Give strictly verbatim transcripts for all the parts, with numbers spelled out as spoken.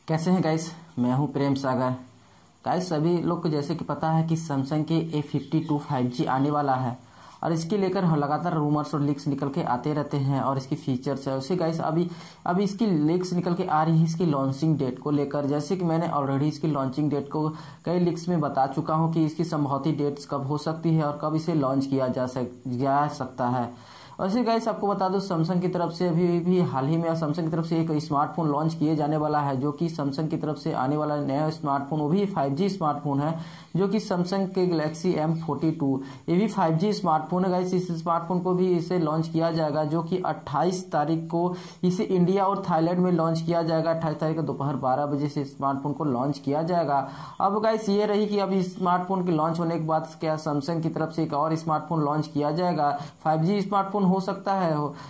कैसे हैं गाइस। मैं हूं प्रेम सागर। गाइस सभी लोग को जैसे कि पता है कि सैमसंग के A fifty two five G आने वाला है और इसके लेकर लगातार रूमर्स और लीक्स निकल के आते रहते हैं और इसकी फीचर्स है उसे गाइस अभी अभी इसकी लीक्स निकल के आ रही है इसकी लॉन्चिंग डेट को लेकर। जैसे कि मैंने ऑलरेडी इसकी लॉन्चिंग डेट को कई लीक्स में बता चुका हूं कि इसकी संभावित डेट्स कब हो सकती है और कब इसे लॉन्च किया जा सक जा सकता है। वैसे गाइस आपको बता दूं सैमसंग की तरफ से अभी भी हाल ही में सैमसंग की तरफ से एक स्मार्टफोन लॉन्च किए जाने वाला है, जो कि सैमसंग की तरफ से आने वाला नया स्मार्टफोन वो भी फाइव जी स्मार्टफोन है, जो कि सैमसंग के गैलेक्सी एम फोर्टी टू ये भी फाइव जी स्मार्टफोन है। गाइस इस स्मार्टफोन को भी इसे लॉन्च किया जाएगा, जो कि अट्ठाईस तारीख को इसे इंडिया और थाईलैंड में लॉन्च किया जाएगा। अट्ठाईस तारीख को दोपहर बारह बजे से स्मार्टफोन को लॉन्च किया जाएगा। अब गाइस ये रही कि अब इस स्मार्टफोन के लॉन्च होने के बाद क्या सैमसंग की तरफ से एक और स्मार्टफोन लॉन्च किया जाएगा, फाइव जी स्मार्टफोन हो सकता है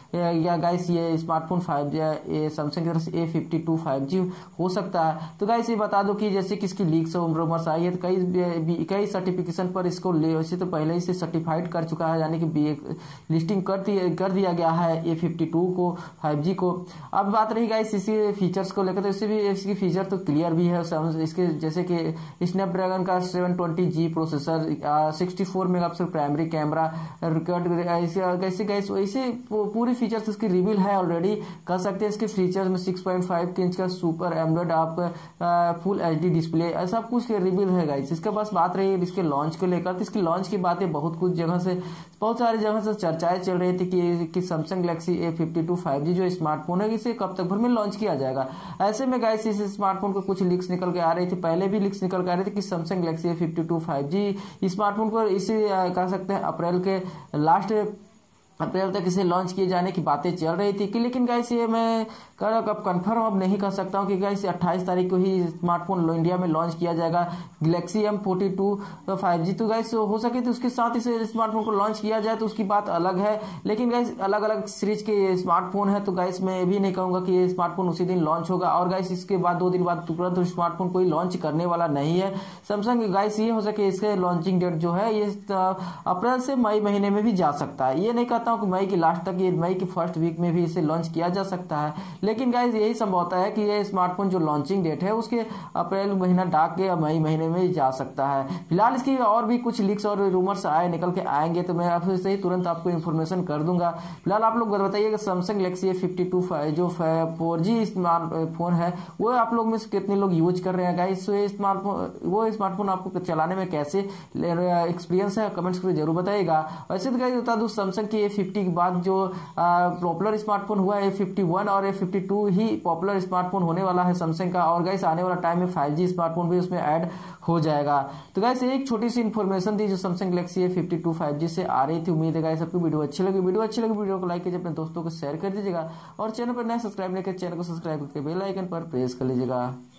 या गाइस ये स्मार्टफोन फाइव जी सैमसंग की तरफ से A fifty two five G हो सकता है। तो गाइस ये बता दो कि जैसे कि इसकी लीक्स और रूमर्स आई है तो कई कई सर्टिफिकेशन पर इसको वैसे तो पहले ही से सर्टिफाइड कर चुका है, यानी कि लिस्टिंग कर दिया कर दिया गया है ए फिफ्टी टू को फाइव जी को। अब बात रही गाइस इसी फीचर्स को लेकर तो इससे भी इसकी फीचर तो क्लियर भी है इसके, जैसे कि स्नैपड्रैगन का seven twenty G processor, sixty four megapixel primary camera record कैसे गाइस वैसे पूरी फीचर्स इसकी रिवील है ऑलरेडी कर सकते हैं। इसके फीचर्स में सिक्स पॉइंट फाइव इंच का सुपर एमोलेड आपका फुल एचडी डिस्प्ले ऐसा कुछ रिवील है गाइस। इसके पास बात रही है इसके लॉन्च को लेकर तो इसकी लॉन्च की बातें बहुत कुछ जगह से बहुत सारी जगह से चर्चाएं चल रही थी कि, कि Samsung Galaxy A fifty two five G जो स्मार्टफोन है इसे कब तक भर में लॉन्च किया जाएगा। ऐसे में गाइस इस स्मार्टफोन को कुछ लीक्स निकल के आ रही थी, पहले भी लीक्स निकल के आ रही थी कि Samsung Galaxy A fifty two five G smartphone को इसे कह सकते हैं अप्रैल के लास्ट अप्रैल तक इसे लॉन्च किए जाने की बातें चल रही थी कि, लेकिन गाइस ये मैं कर अब कंफर्म अब नहीं कर सकता हूं कि गाइस अट्ठाईस तारीख को ही स्मार्टफोन इंडिया में लॉन्च किया जाएगा Galaxy M forty two five G. तो गाइस हो सके तो उसके साथ इसे स्मार्टफोन को लॉन्च किया जाए तो उसकी बात अलग है, लेकिन गाइस अलग अलग सीरीज के स्मार्टफोन है तो गाइस मैं ये भी नहीं कहूंगा कि ये स्मार्टफोन उसी दिन लॉन्च होगा और गाइस इसके बाद दो दिन बाद तुरंत स्मार्टफोन कोई लॉन्च करने वाला नहीं है सैमसंग। गाइस ये हो सके इसके लॉन्चिंग डेट जो है ये अप्रैल से मई महीने में भी जा सकता है। ये नहीं कहता हूँ कि मई की लास्ट तक, ये मई की फर्स्ट वीक में भी इसे लॉन्च किया जा सकता है, लेकिन गाइस यही संभवता है कि ये स्मार्टफोन जो लॉन्चिंग डेट है उसके अप्रैल महीना डाक के मई महीने में जा सकता है। फिलहाल इसकी और भी कुछ लीक्स और रूमर्स आए निकल के आएंगे तो मैं आपसे से ही तुरंत आपको इन्फॉर्मेशन कर दूंगा। फिलहाल आप लोग बताइए कि Samsung Galaxy A fifty two जो फोर जी स्मार्टफोन है वो आप लोग में से कितने लोग यूज कर रहे हैं गाइस। स्मार्टफोन वो स्मार्टफोन आपको चलाने में कैसे एक्सपीरियंस है कमेंट्स करके जरूर बताइएगा। वैसे तो गाइस बता दूं सैमसंग की ए फिफ्टी के बाद जो पॉपुलर स्मार्टफोन हुआ है ए फिफ्टी वन और ए फिफ्टी टू ही पॉपुलर स्मार्टफोन होने वाला है सैमसंग का, और गाइस आने वाला टाइम में फाइव जी स्मार्टफोन भी उसमें ऐड हो जाएगा। तो गाइस एक छोटी सी इन्फॉर्मेशन थी जो Samsung Galaxy A fifty two five G से आ रही थी। उम्मीद है गाइस आपको वीडियो अच्छी लगी वीडियो अच्छी लगी वीडियो को लाइक कीजिए, अपने दोस्तों को शेयर कर दीजिएगा और चैनल पर नया सब्सक्राइब नहीं किया चैनल को सब्सक्राइब करके बेल आइकन पर प्रेस कर लीजिएगा।